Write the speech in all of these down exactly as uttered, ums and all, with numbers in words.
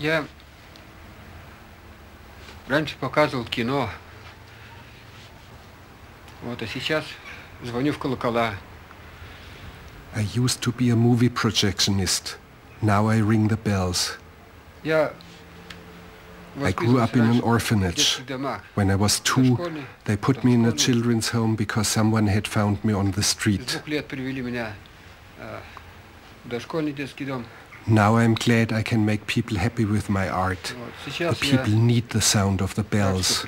Я раньше показывал кино, вот, а сейчас звоню в колокола. I used to be a movie projectionist. Now I ring the bells. Я I grew up in an orphanage. When I was two, they put me in a children's home because someone had found me on the street. Now I'm glad I can make people happy with my art. The people need the sound of the bells.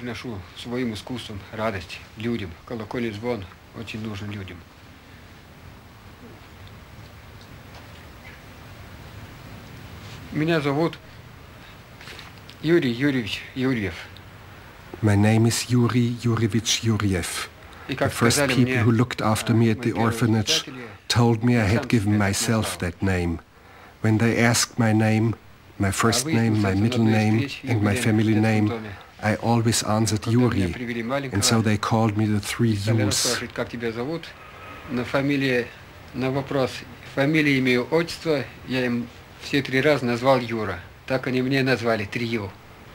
Меня зовут Юрий Юрьевич Юрьев. My name is Yuri Yurievich Yuriev. The first people who looked after me at the orphanage told me I had given myself that name. When they asked my name, my first name, my middle name, and my family name, I always answered Yuri, and so they called me the three U's. На фамилии, на вопрос фамилии, имя, отчество, я им все три раза назвал Юра. Так они мне назвали трио.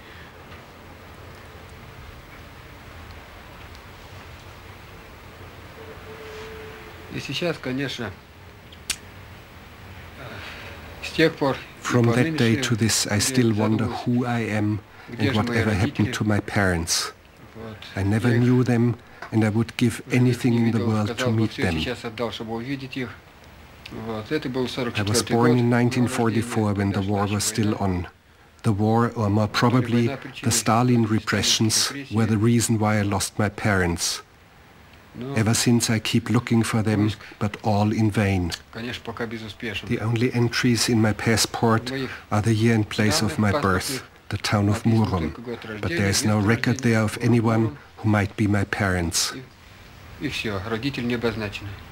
И сейчас, конечно, с тех пор. From that day to this, I still wonder who I am and whatever happened to my parents. I never knew them, and I would give anything in the world to meet them. I was born in nineteen forty-four when the war was still on. The war, or more probably the Stalin repressions, were the reason why I lost my parents. Ever since I keep looking for them, but all in vain. The only entries in my passport are the year and place of my birth, the town of Murom, but there is no record there of anyone who might be my parents. И все, родители не обозначены.